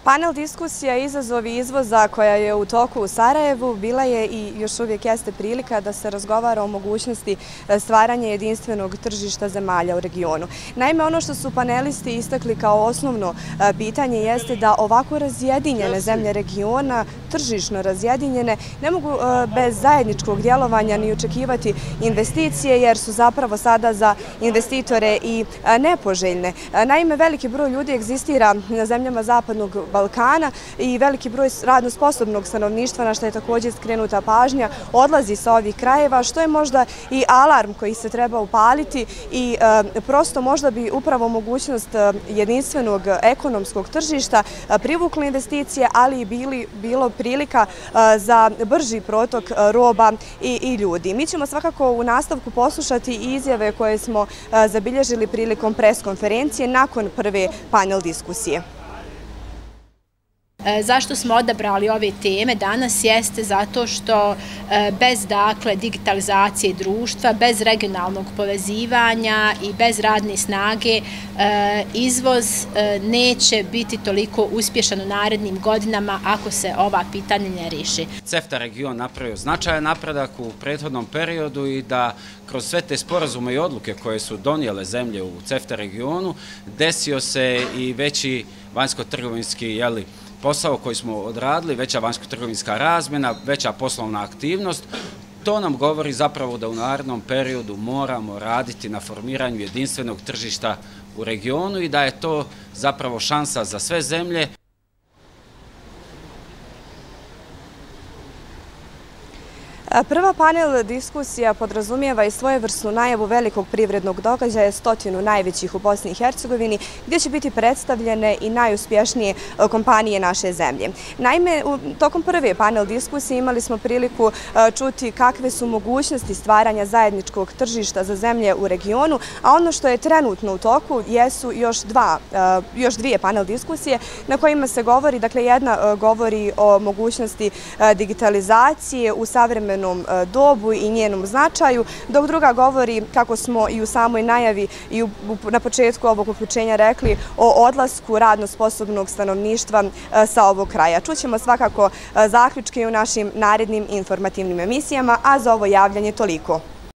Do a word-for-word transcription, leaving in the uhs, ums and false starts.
Panel diskusija izazovi izvoza koja je u toku u Sarajevu bila je i još uvijek jeste prilika da se razgovara o mogućnosti stvaranja jedinstvenog tržišta zemalja u regionu. Naime, ono što su panelisti istakli kao osnovno pitanje jeste da ovako razjedinjene zemlje regiona, tržišno razjedinjene, ne mogu bez zajedničkog djelovanja ni očekivati investicije jer su zapravo sada za investitore i nepoželjne. Naime, veliki broj ljudi egzistira na zemljama zapadnog Balkana i veliki broj radno sposobnog stanovništva, na što je također skrenuta pažnja, odlazi sa ovih krajeva, što je možda i alarm koji se treba upaliti i prosto možda bi upravo mogućnost jedinstvenog ekonomskog tržišta privukla investicije, ali i bilo prilika za brži protok roba i ljudi. Mi ćemo svakako u nastavku poslušati izjave koje smo zabilježili prilikom pres konferencije nakon prve panel diskusije. Zašto smo odabrali ove teme danas jeste zato što bez dakle digitalizacije društva, bez regionalnog povezivanja i bez radne snage izvoz neće biti toliko uspješan u narednim godinama ako se ova pitanja ne riješi. CEFTA region napravio značajan napredak u prethodnom periodu i da kroz sve te sporazume i odluke koje su donijele zemlje u CEFTA regionu desio se i veći vanjsko-trgovinski jeli, posao koji smo odradili, veća vanjsko-trgovinska razmjena, veća poslovna aktivnost. To nam govori zapravo da u narednom periodu moramo raditi na formiranju jedinstvenog tržišta u regionu i da je to zapravo šansa za sve zemlje. Prva panel diskusija podrazumijeva i svojevrsnu najavu velikog privrednog događaja, stotinu najvećih u Bosni i Hercegovini, gdje će biti predstavljene i najuspješnije kompanije naše zemlje. Naime, tokom prve panel diskusije imali smo priliku čuti kakve su mogućnosti stvaranja zajedničkog tržišta za zemlje u regionu, a ono što je trenutno u toku jesu još, dva, još dvije panel diskusije na kojima se govori, dakle jedna govori o mogućnosti digitalizacije u savremenom dobu i njenom značaju, dok druga govori, kako smo i u samoj najavi i na početku ovog uključenja rekli, o odlasku radno sposobnog stanovništva sa ovog kraja. Čućemo svakako zaključke u našim narednim informativnim emisijama, a za ovo javljanje toliko.